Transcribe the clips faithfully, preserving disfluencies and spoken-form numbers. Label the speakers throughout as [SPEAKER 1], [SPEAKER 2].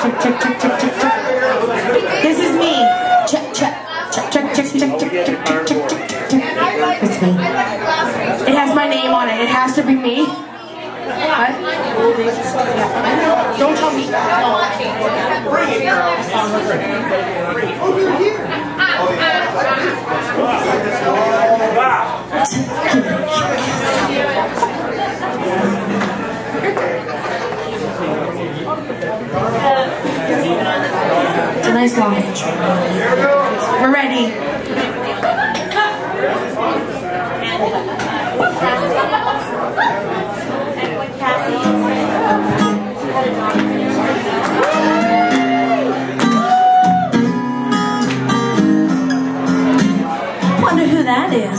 [SPEAKER 1] check, check, check, check, check, check. This is me. Check, check, check, check, check, check, check, check, check, check, check, check. It's me. It has my name on it. It has to be me. What? Don't tell me.
[SPEAKER 2] Bring it, girl. Oh, you're here.
[SPEAKER 1] It's a nice long intro. We're ready.
[SPEAKER 3] Wonder who that is.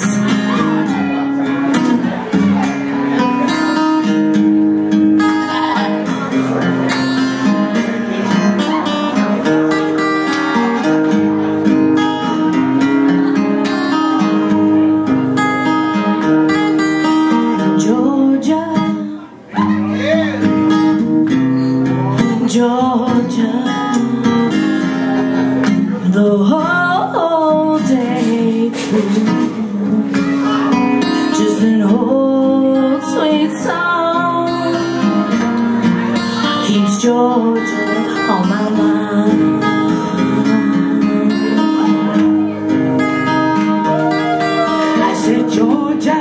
[SPEAKER 3] Georgia, the whole day through, just an old sweet song keeps Georgia on my mind. I said, Georgia,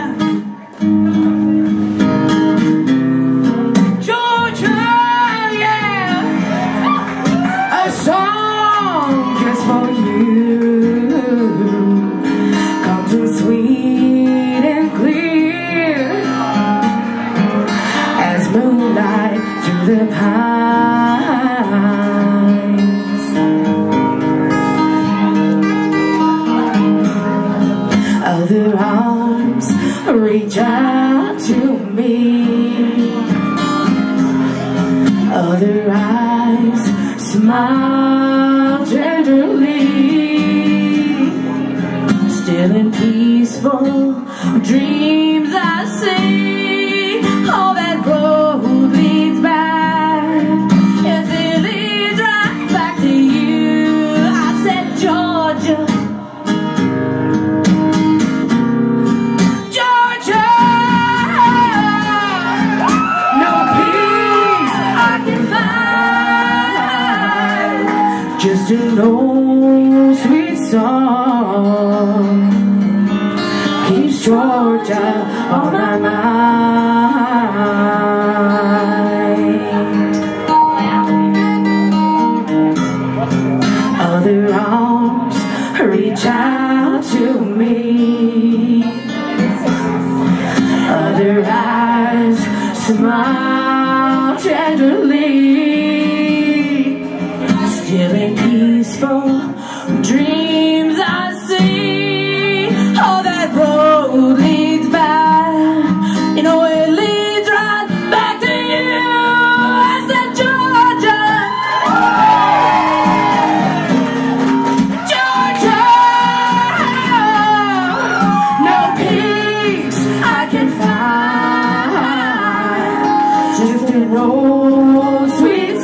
[SPEAKER 3] moonlight through the pines. Other arms reach out to me. Other eyes smile tenderly. Still in peaceful dreams I see. All that road leads back, yes, it leads right back to you. I said, Georgia, Georgia, no peace I can find, just an old sweet song keeps Georgia on my mind. Other arms reach out to me. Other eyes smile tenderly. Still in peaceful dreams I see. Oh, that road leads back. You know it leads right back to you. I said, Georgia, Georgia, no peace I can find, just an old sweet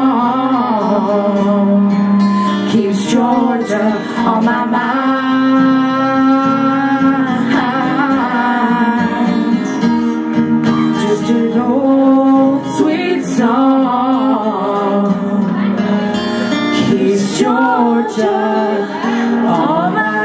[SPEAKER 3] song keeps Georgia on my mind. Just an old sweet song keeps Georgia on my